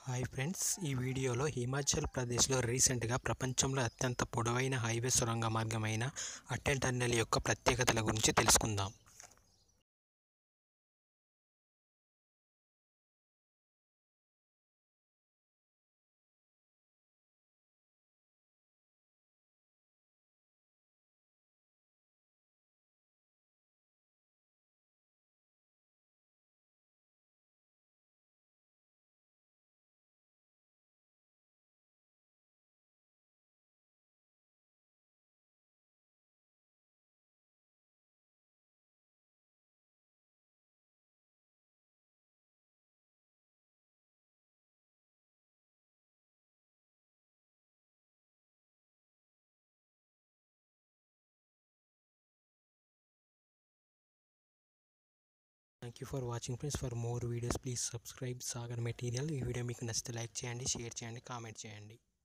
Hi friends, ఈ వీడియోలో హిమాచల్ ప్రదేశ్లో రీసెంట్గా ప్రపంచంలో అత్యంత పొడవైన హైవే సొరంగ మార్గమైన అటల్ టన్నెల్ యొక్క ప్రత్యేకతల గురించి తెలుసుకుందాం. Thank you for watching friends. For more videos please subscribe Sagar material. ఈ వీడియో మీకు నచ్చితే లైక్ చేయండి, షేర్ చేయండి, కామెంట్ చేయండి.